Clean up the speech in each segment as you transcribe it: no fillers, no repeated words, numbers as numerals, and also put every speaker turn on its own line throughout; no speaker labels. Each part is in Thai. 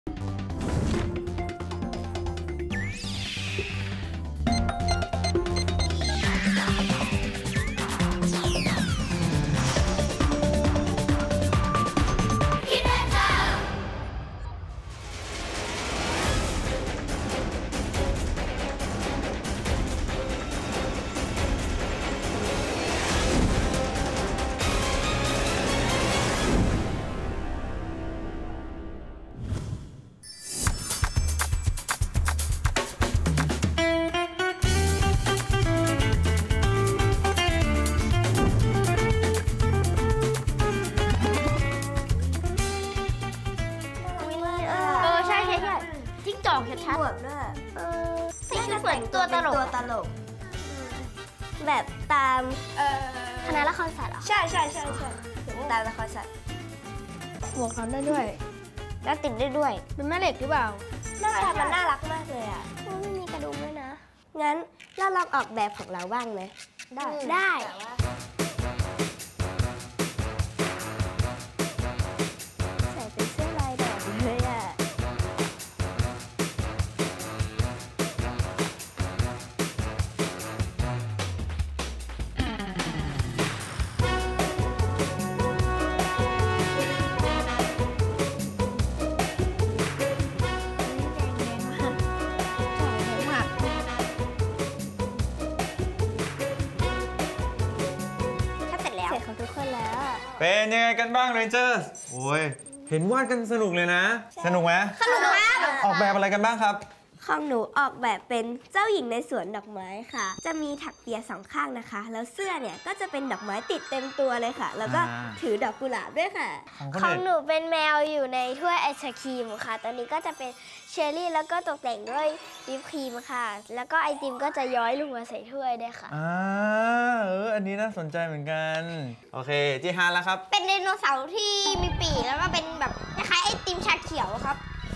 ชัดๆด้วยใส่ชุดเหมือนตัวตลกแบบตามคณะละครสัตว์เหรอใช่ตามละครสัตว์หมวกเขาได้ด้วยแล้วติดได้ด้วยเป็นแม่เหล็กหรือเปล่าหน้าตามันน่ารักมากเลยอ่ะไม่มีกระดุมด้วยนะงั้นเราลองออกแบบของเราบ้างไหมได้ใส่เป็นเสื้อลายดอกเลยอ่ะทุกคนแล้ว
เป็นยังไงกันบ้างเรนเจอร์โอ้ยเห็นวาดกันสนุกเลยนะสนุกไหม
สนุกครับ
ออกแบบอะไรกันบ้างครับ
ของหนูออกแบบเป็นเจ้าหญิงในสวนดอกไม้ค่ะจะมีถักเปียสองข้างนะคะแล้วเสื้อเนี่ยก็จะเป็นดอกไม้ติดเต็มตัวเลยค่ะแล้วก็ถือดอกกุหลาบด้วยค่ะของหนูเป็นแมวอยู่ในถ้วยไอศครีมค่ะตอนนี้ก็จะเป็นเชอร์รี่แล้วก็ตกแต่งด้วยวิปครีมค่ะแล้วก็ไอติมก็จะย้อยลงมาใส่ถ้วยด้วยค่ะ
อันนี้น่าสนใจเหมือนกันโอเคจีฮานแล้วครับ
เป็นไดโนเสาร์ที่มีปีกแล้วก็เป็นแบบคล้ายๆไอติมชาเขียวครับ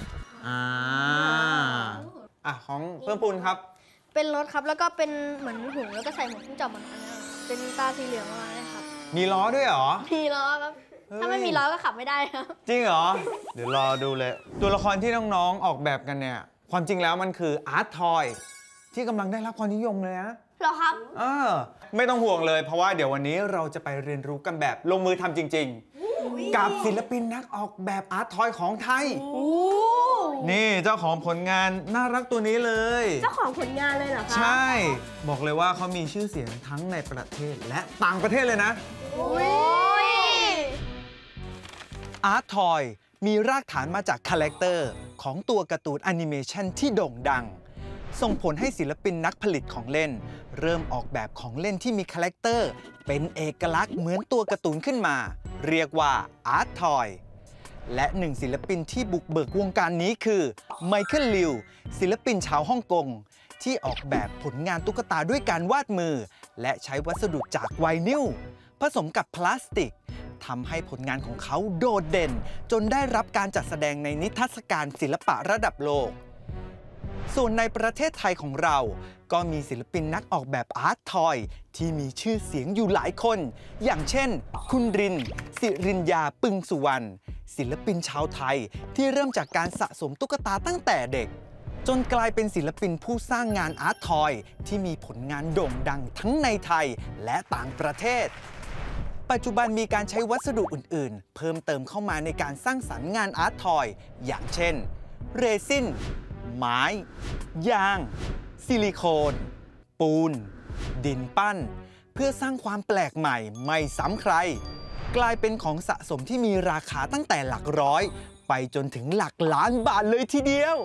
ของเพิ่มพูนครับ
เป็นรถครับแล้วก็เป็นเหมือนหุ่นแล้วก็ใส่หมวกที่จับมันเป็นตาสีเหลืองมาเลยครับ
มีล้อด้วยเหรอ
มีล้อครับถ้าไม่มีล้อก็ขับไม่ได้ครับ
จริงเหรอเดี๋ยวรอดูเลยตัวละครที่น้องๆออกแบบกันเนี่ยความจริงแล้วมันคืออาร์ตทอยที่กำลังได้รับความนิยมเลยนะ
เหรอครับ
ไม่ต้องห่วงเลยเพราะว่าเดี๋ยววันนี้เราจะไปเรียนรู้กันแบบลงมือทำจริงๆกับศิลปินนักออกแบบอาร์ตทอยของไทยนี่เจ้าของผลงานน่ารักตัวนี้เลย
เจ้าของผลงานเลยเหรอคะ
ใช่บอกเลยว่าเขามีชื่อเสียงทั้งในประเทศและต่างประเทศเลยนะอาร์ตทอยมีรากฐานมาจากคาแรคเตอร์ของตัวการ์ตูนแอนิเมชันที่โด่งดังส่งผลให้ศิลปินนักผลิตของเล่นเริ่มออกแบบของเล่นที่มีคาแรคเตอร์เป็นเอกลักษณ์เหมือนตัวการ์ตูนขึ้นมาเรียกว่าอาร์ตทอยและหนึ่งศิลปินที่บุกเบิกวงการนี้คือไมเคิลลิวศิลปินชาวฮ่องกงที่ออกแบบผลงานตุ๊กตาด้วยการวาดมือและใช้วัสดุจากไวนิลผสมกับพลาสติกทำให้ผลงานของเขาโดดเด่นจนได้รับการจัดแสดงในนิทรรศการศิลปะระดับโลกส่วนในประเทศไทยของเราก็มีศิลปินนักออกแบบอาร์ตทอยที่มีชื่อเสียงอยู่หลายคนอย่างเช่นคุณรินสิริญญาปึงสุวรรณศิลปินชาวไทยที่เริ่มจากการสะสมตุ๊กตาตั้งแต่เด็กจนกลายเป็นศิลปินผู้สร้างงานอาร์ตทอยที่มีผลงานโด่งดังทั้งในไทยและต่างประเทศปัจจุบันมีการใช้วัสดุอื่นๆเพิ่มเติมเข้ามาในการสร้างสรรค์งานอาร์ตทอยอย่างเช่นเรซินไม้ยางซิลิโคนปูนดินปั้นเพื่อสร้างความแปลกใหม่ไม่ซ้ำใครกลายเป็นของสะสมที่มีราคาตั้งแต่หลักร้อยไปจนถึงหลักล้านบาทเลยทีเดียว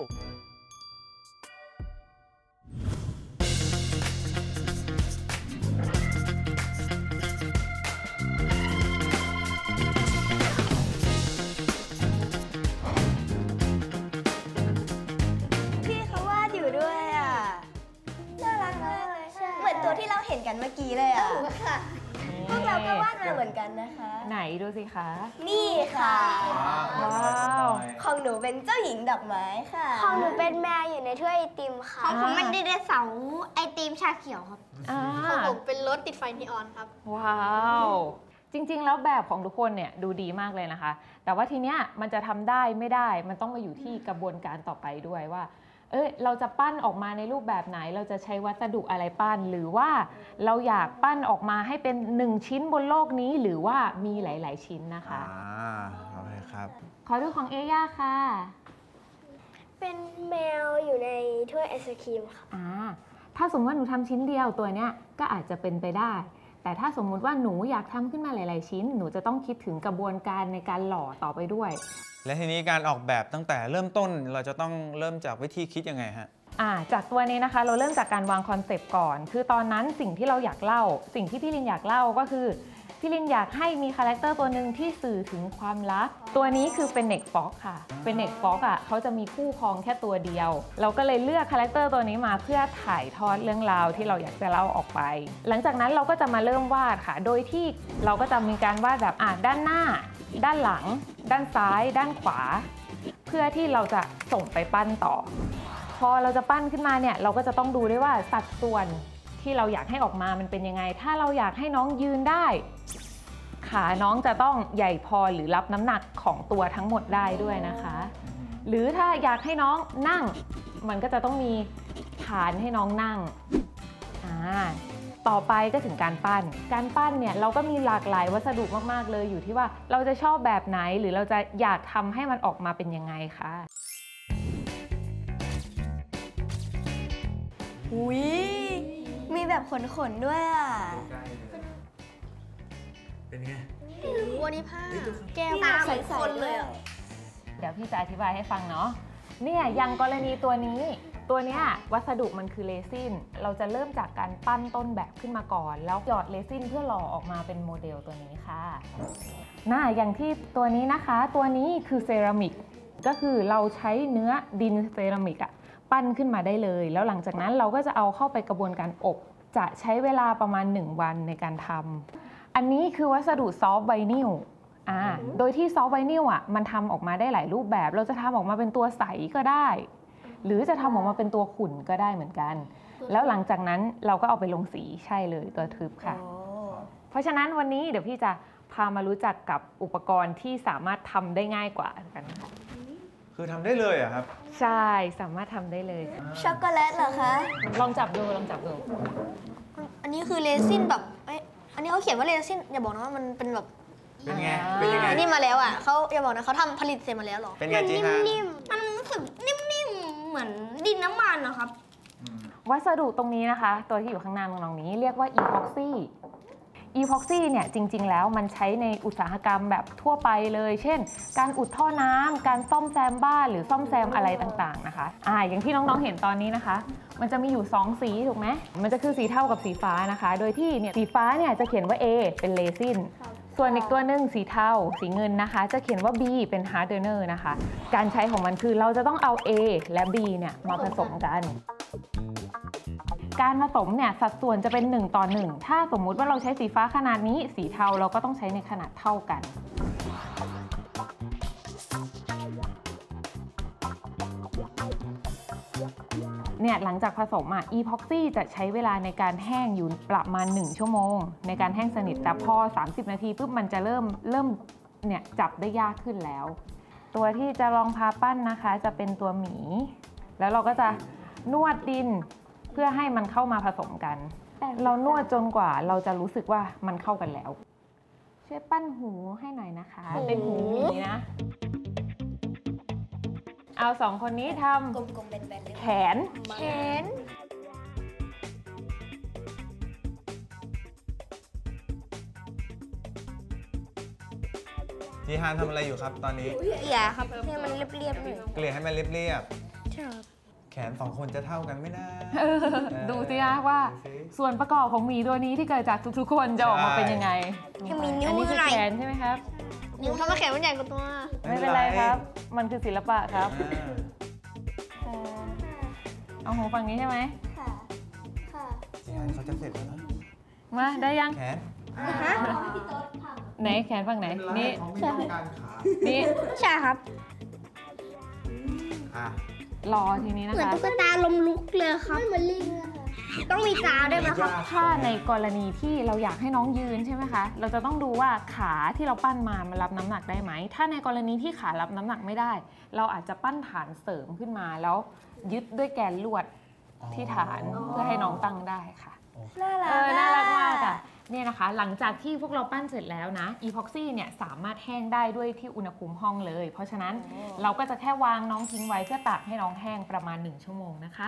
ที่เราเห็นกันเมื่อกี้เลยอ่ะพวกเราก็วาดมาเหมือนกันนะคะ
ไหนดูสิคะ
นี่ค่ะ
ว้าว
ของหนูเป็นเจ้าหญิงดอกไม้ค่ะของหนูเป็นแมวอยู่ในถ้วยไอติมค่ะของผมเป็นไดโนเสาร์ไอติมชาเขียวครับ
ของผมเป็นรถติดไฟนีออนครับ
ว้าวจริงๆแล้วแบบของทุกคนเนี่ยดูดีมากเลยนะคะ แต่ว่าทีเนี้ยมันจะทำได้ไม่ได้มันต้องมาอยู่ที่กระบวนการต่อไปด้วยว่าเราจะปั้นออกมาในรูปแบบไหนเราจะใช้วัสดุอะไรปั้นหรือว่าเราอยากปั้นออกมาให้เป็น1ชิ้นบนโลกนี้หรือว่ามีหลายๆชิ้นนะคะ
โอเคครับ
ขอดูของเอย่าค่ะ
เป็นแมวอยู่ในถ้วยไอศครีมค่ะ
ถ้าสมมติว่าหนูทำชิ้นเดียวตัวเนี้ยก็อาจจะเป็นไปได้แต่ถ้าสมมุติว่าหนูอยากทำขึ้นมาหลายๆชิ้นหนูจะต้องคิดถึงกระบวนการในการหล่อต่อไปด้วย
และทีนี้การออกแบบตั้งแต่เริ่มต้นเราจะต้องเริ่มจากวิธีคิดยังไงฮะ
จากตัวนี้นะคะเราเริ่มจากการวางคอนเซปต์ก่อนคือตอนนั้นสิ่งที่เราอยากเล่าสิ่งที่พี่ลินอยากเล่าก็คือพี่ลินอยากให้มีคาแรคเตอร์ตัวหนึ่งที่สื่อถึงความรักตัวนี้คือเป็นเน็กฟ็อกค่ะเป็นเน็กฟ็อกเขาจะมีคู่ครองแค่ตัวเดียวเราก็เลยเลือกคาแรคเตอร์ตัวนี้มาเพื่อถ่ายทอดเรื่องราวที่เราอยากจะเล่าออกไปหลังจากนั้นเราก็จะมาเริ่มวาดค่ะโดยที่เราก็จะมีการวาดแบบด้านหน้าด้านหลังด้านซ้ายด้านขวาเพื่อที่เราจะส่งไปปั้นต่อพอเราจะปั้นขึ้นมาเนี่ยเราก็จะต้องดูด้วยว่าสัดส่วนที่เราอยากให้ออกมามันเป็นยังไงถ้าเราอยากให้น้องยืนได้ขาน้องจะต้องใหญ่พอหรือรับน้ำหนักของตัวทั้งหมดได้ด้วยนะคะหรือถ้าอยากให้น้องนั่งมันก็จะต้องมีฐานให้น้องนั่งต่อไปก็ถึงการปั้นเนี่ยเราก็มีหลากหลายวัสดุมากๆเลยอยู่ที่ว่าเราจะชอบแบบไหนหรือเราจะอยากทำให้มันออกมาเป็นยังไงคะ
มีแบบขนๆด้วย
เป็นไง
วันนี้ผ้าแก้วใสๆเลย
เดี๋ยวพี่จะอธิบายให้ฟังเนาะเนี่ยอย่างกรณีตัวนี้วัสดุมันคือเรซินเราจะเริ่มจากการปั้นต้นแบบขึ้นมาก่อนแล้วหยอดเรซินเพื่อหล่อออกมาเป็นโมเดลตัวนี้ค่ะอย่างที่ตัวนี้นะคะตัวนี้คือเซรามิกก็คือเราใช้เนื้อดินเซรามิกปั้นขึ้นมาได้เลยแล้วหลังจากนั้นเราก็จะเอาเข้าไปกระบวนการอบจะใช้เวลาประมาณ1 วันในการทำอันนี้คือวัสดุซอฟต์ไวนิลโดยที่ซอฟต์ไวนิลมันทำออกมาได้หลายรูปแบบเราจะทำออกมาเป็นตัวใสก็ได้หรือจะทำออกมาเป็นตัวขุ่นก็ได้เหมือนกันแล้วหลังจากนั้นเราก็เอาไปลงสีใช่เลยตัวทึบค่ะเพราะฉะนั้นวันนี้เดี๋ยวพี่จะพามารู้จักกับอุปกรณ์ที่สามารถทำได้ง่ายกว่ากันค่ะ
คือทำได้เลยครับ
ใช่สามารถทำได้เลย
ช็อกโกแลตเหรอคะ
ลองจับดู
อันนี้คือเรซินแบบอันนี้เขาเขียนว่าเรซินอย่าบอกนะว่ามันเป็นแบบ
เป็นไง
นี่มาแล้วเขาอย่าบอกนะเขาทำผลิตเสร็จมาแล้วหรอ
เป็นไงจีฮะ
นิ่มมันรู้สึกนิ่มๆเหมือนดินน้ำมันนะครับ
วัสดุตรงนี้นะคะตัวที่อยู่ข้างหน้าน้องๆนี้เรียกว่าอีพ็อกซี่เนี่ยจริงๆแล้วมันใช้ในอุตสาหกรรมแบบทั่วไปเลยเช่นการอุดท่อน้ำการซ่อมแซมบ้านหรือซ่อมแซมอะไรต่างๆนะคะอย่างที่น้องๆเห็นตอนนี้นะคะมันจะมีอยู่2สีถูกไหมมันจะคือสีเทากับสีฟ้านะคะโดยที่เนี่ยสีฟ้าเนี่ยจะเขียนว่า A เป็นเรซินส่วนอีกตัวหนึ่งสีเทาสีเงินนะคะจะเขียนว่า B เป็นฮาร์ดเนอร์นะคะการใช้ของมันคือเราจะต้องเอา A และ B เนี่ยมาผสมกันการผสมเนี่ยสัดส่วนจะเป็น1:1ถ้าสมมุติว่าเราใช้สีฟ้าขนาดนี้สีเทาเราก็ต้องใช้ในขนาดเท่ากันเนี่ยหลังจากผสมอีพ็อกซี่จะใช้เวลาในการแห้งอยู่ประมาณ1 ชั่วโมงในการแห้งสนิทแต่พอ30 นาทีปุ๊บมันจะเริ่มเนี่ยจับได้ยากขึ้นแล้วตัวที่จะลองพาปั้นนะคะจะเป็นตัวหมีแล้วเราก็จะนวดดินเพื่อให้มันเข้ามาผสมกันเรานวดจนกว่าเราจะรู้สึกว่ามันเข้ากันแล้วช่วยปั้นหูให้หน่อยนะคะเป็นหูหมีนะเอา2 คนนี้ทำ
กลมๆแบนๆ
แขน
จีฮานทำอะไรอยู่ครับตอนนี้
เกลี่ยครับให้มันเรียบๆหน่อย
เกลี่ยให้มันเรียบๆแขน2 คนจะเท่ากันไม่น่า
ดูสินะว่าส่วนประกอบของหมีตัวนี้ที่เกิดจากทุกๆคนจะออกมาเป็นยังไงอันนี้คือแขนใช่ไหมครับ
นิ้วทำให้แขนมันใหญ่กว่าตัว
ไม่เป็นไรครับมันคือศิลปะครับเอาหูฝั่งนี้ใช่ไหม
ค่ะ
จีฮานเขาจะเสร็จแล้วนะ
มาได้ยัง
แขน
ไหนแขนฝั่งไหนนี่
นี่ใช่ครับ
รอทีนี้นะคะ
เหมือนตุ๊กตาลมลุกเลยครับเหมือนลิงต้องมีตาด้วยไหมครับ
ถ้าในกรณีที่เราอยากให้น้องยืนใช่ไหมคะเราจะต้องดูว่าขาที่เราปั้นมามันรับน้ำหนักได้ไหมถ้าในกรณีที่ขารับน้ำหนักไม่ได้เราอาจจะปั้นฐานเสริมขึ้นมาแล้วยึดด้วยแกนลวดที่ฐานเพื่อให้น้องตั้งได้ค่ะน่ารักมากอ่ะเนี่ยนะคะหลังจากที่พวกเราปั้นเสร็จแล้วนะอีพ็อกซี่เนี่ยสามารถแห้งได้ด้วยที่อุณหภูมิห้องเลยเพราะฉะนั้นเราก็จะแค่วางน้องทิ้งไว้เพื่อตากให้น้องแห้งประมาณ1 ชั่วโมงนะคะ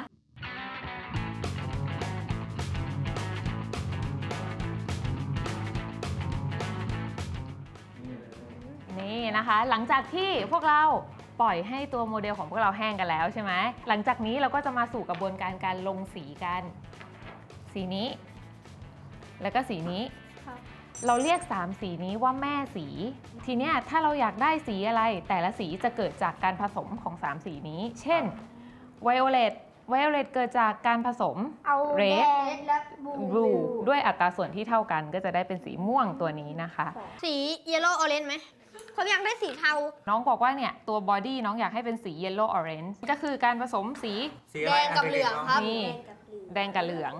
นี่นะคะหลังจากที่พวกเราปล่อยให้ตัวโมเดลของพวกเราแห้งกันแล้วใช่ไหมหลังจากนี้เราก็จะมาสู่กระบวนการการลงสีกันสีนี้แล้วก็สีนี้เราเรียก3สีนี้ว่าแม่สีทีเนี้ยถ้าเราอยากได้สีอะไรแต่ละสีจะเกิดจากการผสมของ3สีนี้เช่นไวโอเลตเกิดจากการผสมเรดและบลูด้วยอัตราส่วนที่เท่ากันก็จะได้เป็นสีม่วงตัวนี้นะคะ
สีเยลโล่ออเรนจ์ไหมผมอยากได้สีเทา
น้องบอกว่าเนี่ยตัวบอดี้น้องอยากให้เป็นสี yellow orange ก็คือการผสมสี
แดงกับเหลืองครับ
นี่แดงกับเหลือง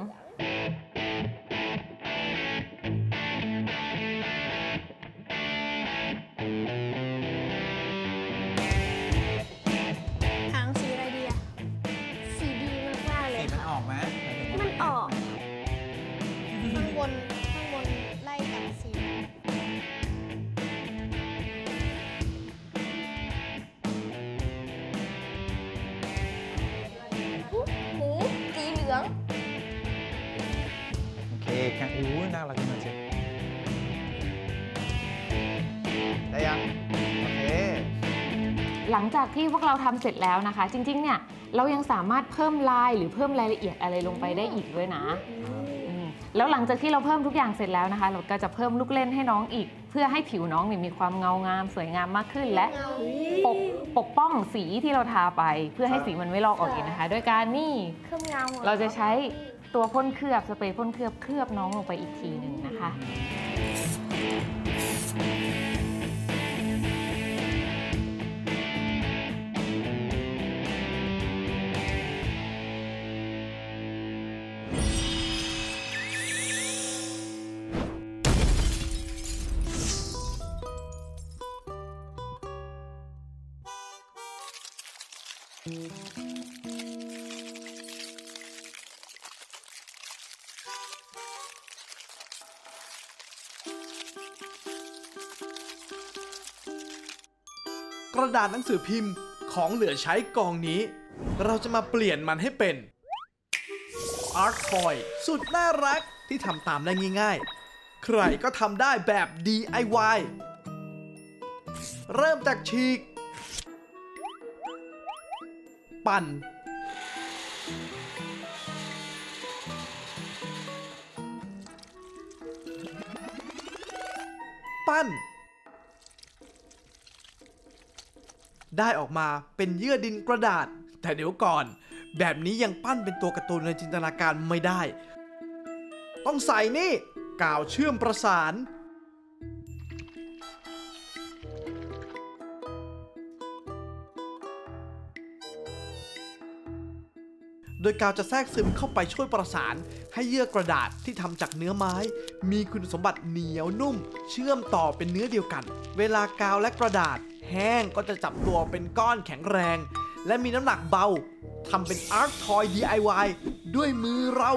หางสีอะไรดีอะ
สีดีมากๆเลย
สีมันออกไหม
มันออก
ข้างบนไล่กับสีหูสีเหลือง
โอเคแค่น่ารักมากเจ๊ได้ยังโอเค
หลังจากที่พวกเราทำเสร็จแล้วนะคะจริงๆเนี่ยเรายังสามารถเพิ่มลายหรือเพิ่มรายละเอียดอะไรลงไปได้อีกด้วยนะแล้วหลังจากที่เราเพิ่มทุกอย่างเสร็จแล้วนะคะเราก็จะเพิ่มลูกเล่นให้น้องอีกเพื่อให้ผิวน้องมีความเงางามสวยงามมากขึ้นและปกป้องสีที่เราทาไปเพื่อให้สีมันไม่ลอกออกอีกนะคะด้วยการนี่เราจะใช้ตัวพ่นเคลือบสเปรย์พ่นเคลือบน้องลงไปอีกทีหนึ่งนะคะ
กระดาษหนังสือพิมพ์ของเหลือใช้กองนี้เราจะมาเปลี่ยนมันให้เป็น Art Toy สุดน่ารักที่ทำตามได้ง่ายๆใครก็ทำได้แบบ DIY เริ่มจากฉีกปั่นปั้นได้ออกมาเป็นเยื่อดินกระดาษแต่เดี๋ยวก่อนแบบนี้ยังปั้นเป็นตัวการ์ตูนในจินตนาการไม่ได้ต้องใส่นี่กาวเชื่อมประสานโดยกาวจะแทรกซึมเข้าไปช่วยประสานให้เยื่อกระดาษที่ทำจากเนื้อไม้มีคุณสมบัติเหนียวนุ่มเชื่อมต่อเป็นเนื้อเดียวกันเวลากาวและกระดาษแห้งก็จะจับตัวเป็นก้อนแข็งแรงและมีน้ำหนักเบาทำเป็น Art Toy DIY ด้วยมือเรา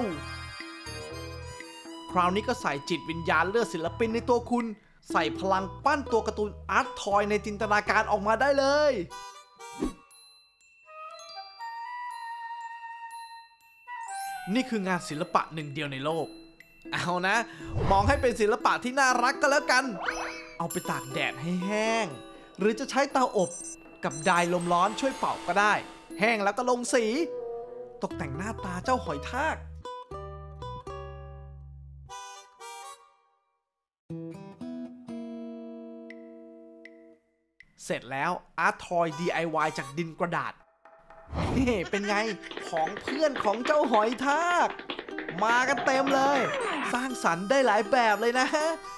คราวนี้ก็ใส่จิตวิญญาณเลือดศิลปินในตัวคุณใส่พลังปั้นตัวการ์ตูน Art Toy ในจินตนาการออกมาได้เลยนี่คืองานศิลปะหนึ่งเดียวในโลกเอานะมองให้เป็นศิลปะที่น่ารักก็แล้วกันเอาไปตากแดดให้แห้งหรือจะใช้เตาอบกับไดร์ลมร้อนช่วยเป่าก็ได้แห้งแล้วก็ลงสีตกแต่งหน้าตาเจ้าหอยทากเสร็จแล้ว Art Toy DIY จากดินกระดาษนี่เป็นไงของเพื่อนของเจ้าหอยทากมากันเต็มเลยสร้างสรรค์ได้หลายแบบเลยนะ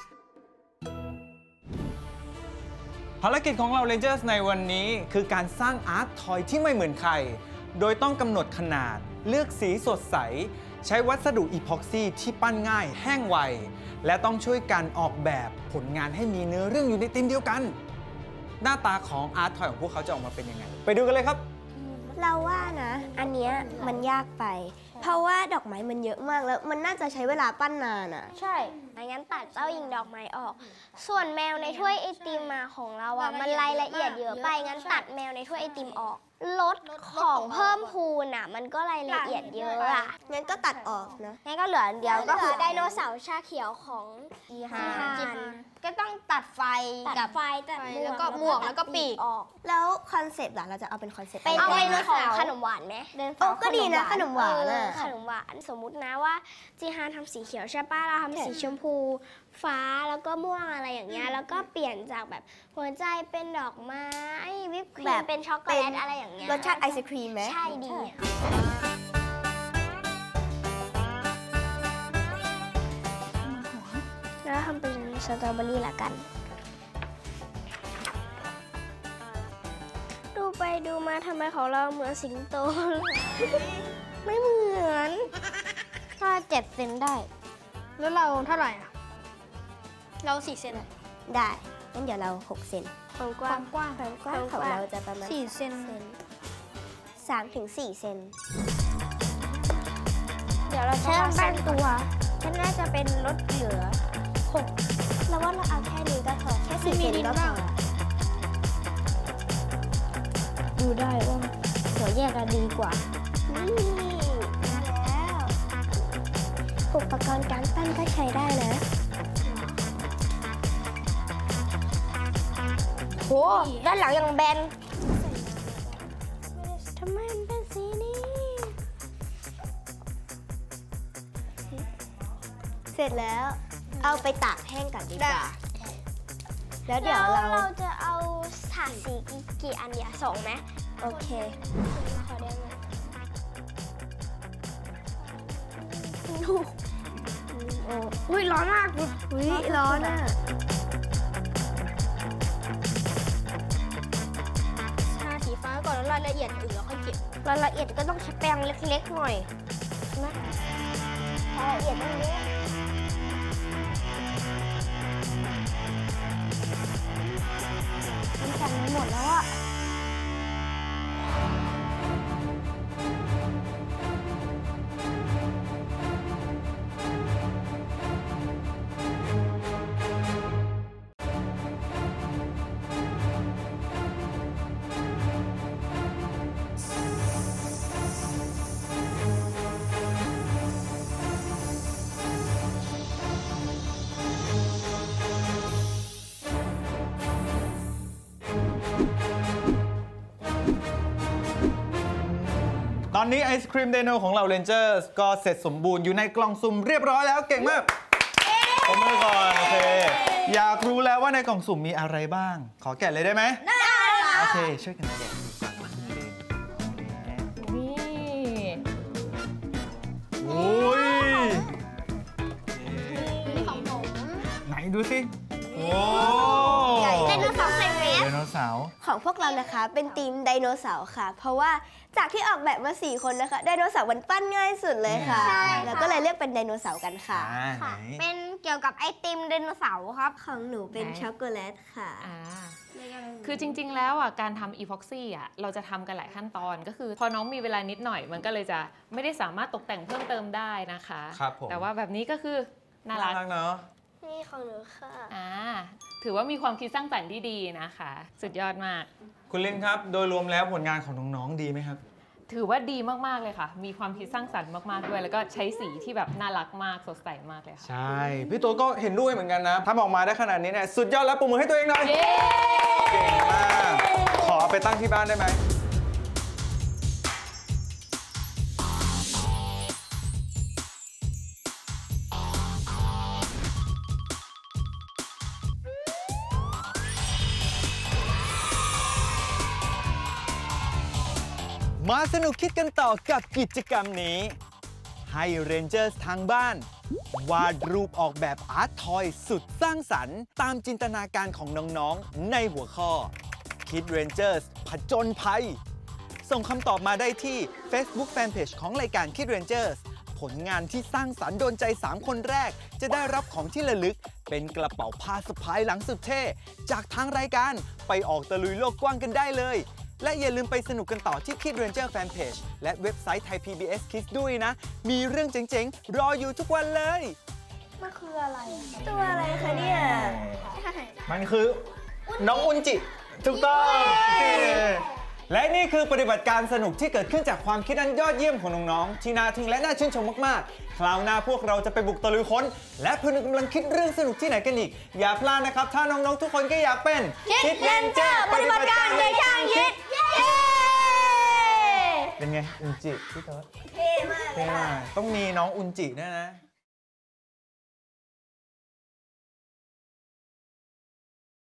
ภารกิจของเรา Rangers ในวันนี้คือการสร้างอาร์ตทอยที่ไม่เหมือนใครโดยต้องกำหนดขนาดเลือกสีสดใสใช้วัสดุอีพ็อกซี่ที่ปั้นง่ายแห้งไวและต้องช่วยกันออกแบบผลงานให้มีเนื้อเรื่องอยู่ในธีมเดียวกันหน้าตาของอาร์ตทอยของพวกเขาจะออกมาเป็นยังไงไปดูกันเลยครับ
เราว่านะอันเนี้ยมันยากไปเพราะว่าดอกไม้มันเยอะมากแล้วมันน่าจะใช้เวลาปั้นนานอ่ะใช่งั้นตัดเจ้าหญิงดอกไม้ออกส่วนแมวในถ้วยไอติมมาของเราอ่ะมันรายละเอียดเยอะไปงั้นตัดแมวในถ้วยไอติมออกลดของเพิ่มพูนอ่ะมันก็รายละเอียดเยอะอ่ะงั้นก็ตัดออกนะงั้นก็เหลือเดียวก็คือไดโนเสาร์ชาเขียวของจีฮานก็ต้องตัดไฟกับ
แล้วก็หมวกแล้วก็ปีก
ออกแล้วคอนเซปต์ล่ะเราจะเอาเป็นคอนเซปต์
เอาไดโนเสาร์
ขนมหวานไหมก็ดีนะขนมหวานขนมหวานสมมุตินะว่าจีฮานทำสีเขียวใช่ป่ะเราทำสีชมพูฟ้าแล้วก็ม่วงอะไรอย่างเงี้ยแล้วก็เปลี่ยนจากแบบหัวใจเป็นดอกไม้วิปครีมเป็นช็อกโกแลตอะไรอย่างเงี้ยรสชาติไอศครีมไหมใช่ดีแล้วทำเป็นสตรอเบอรี่ละกันดูไปดูมาทำไมของเราเหมือนสิงโตไม่เหมือนถ้า7 เซนได้
แล้วเราเท่าไหร่อ่ะเรา4 เซน
ได้งั้นเดี๋ยวเรา6 เซนความกว้างของเราจะประมาณ
4 เซน
3 ถึง 4 เซนเดี๋ยวเราจะปั้นตัวฉันน่าจะเป็นลดเหลือ6แล้วว่าเราเอาแค่นี้ก็พอแค่4 เซนก็พอดูได้ว่าหัวแยกกันดีกว่านี่แล้วอุปกรณ์การปั้นก็ใช้ได้นะโหด้านหลังยังแบนทำไมมันเป็นสีนี้เสร็จแล้วเอาไปตากแห้งก่อนดีกว่าแล้วเดี๋ยวเราจะเอาถาดสีกี่อันเนี่ย2ไหมโอเคขอได้ไหมอุ้ยร้อนมากอุ้ยร้อนอ่ะทาสีฟ้าก่อนแล้วรายละเอียดอื่นเราค่อยเก็บรายละเอียดก็ต้องใช้แปรงเล็กๆหน่อยนะรายละเอียดตรงนี้มันกันหมดแล้วอ่ะ
ตอนนี้ไอศครีมไดโนของเราเรนเจอร์ก็เสร็จสมบูรณ์อยู่ในกล่องสุ่มเรียบร้อยแล้วเก่งมากผมมือก่อนโอเคอยากรู้แล้วว่าในกล่องสุ่มมีอะไรบ้างขอแกะเลยได้ไหมได้โอเคช่วยกันแกะดูก่อน
นี่
โอ้ย
นี่ของผม
ไหนดูสิโอ้
ไดโนเสาร์ใส่แมส
ไดโนเสาร์
ของพวกเรานะคะเป็นทีมไดโนเสาร์ค่ะเพราะว่าจากที่ออกแบบมา4 คนนะคะไดโนเสาร์มันปั้นง่ายสุดเลยค่ะแล้วก็เลยเรียกเป็นไดโนเสาร์กันค่ะเป็นเกี่ยวกับไอติมไดโนเสาร์ครับของหนูเป็นช็อกโกแลตค่ะ
คือจริงๆแล้วอ่ะการทำอีพ็อกซี่อ่ะเราจะทำกันหลายขั้นตอนก็คือพอน้องมีเวลานิดหน่อยมันก็เลยจะไม่ได้สามารถตกแต่งเพิ่มเติมได้นะคะแต่ว่าแบบนี้ก็คือน่ารัก
เนาะ
นี่ของหนูค่ะ
ถือว่ามีความคิดสร้างสรรค์ที่ดีนะคะสุดยอดมาก
คุณลินครับโดยรวมแล้วผลงานของน้องๆดีไหมครับ
ถือว่าดีมากๆเลยค่ะมีความคิดสร้างสรรค์มากๆด้วยแล้วก็ใช้สีที่แบบน่ารักมากสดใสมากเลยค่ะ
ใช่พี่ตัวก็เห็นด้วยเหมือนกันนะทำออกมาได้ขนาดนี้เนี่ยสุดยอดแล้วปรบมือให้ตัวเองหน่อยเก่งมากขอไปตั้งที่บ้านได้ไหมมาสนุกคิดกันต่อกับกิจกรรมนี้ให้เรนเจอร์ทางบ้านวาดรูปออกแบบอาร์ตทอยสุดสร้างสรรค์ตามจินตนาการของน้องๆในหัวข้อ Kid Rangers ผจญภัยส่งคำตอบมาได้ที่ Facebook Fanpage ของรายการ Kid Rangers โผลงานที่สร้างสรรค์โดนใจ3คนแรกจะได้รับของที่ระลึกเป็นกระเป๋าผ้าสะพายหลังสุดเท่จากทางรายการไปออกตะลุยโลกกว้างกันได้เลยและอย่าลืมไปสนุกกันต่อที่ Kid Ranger Fanpage และเว็บไซต์ Thai PBS Kids ด้วยนะมีเรื่องเจ๋งๆรออยู่ทุกวันเลย
มันคืออะไรตัวอะไรคะเนี่ย
มันคือน้องอุนจิถูกต้องและนี่คือปฏิบัติการสนุกที่เกิดขึ้นจากความคิดอันยอดเยี่ยมของน้องๆที่น่าทึ่งและน่าชื่นชมมากๆคราวหน้าพวกเราจะไปบุกตะลุยค้นและเพื่อนกำลังคิดเรื่องสนุกที่ไหนกันอีกอย่าพลาดนะครับถ้าน้องๆทุกคนก็อยากเป็น
Kid Ranger ปฏิบัติการในช่างคิด
เป็นไงอุนจิพี่เติร์ด
เท่มาก
ต้องมีน้องอุนจิด้วยนะ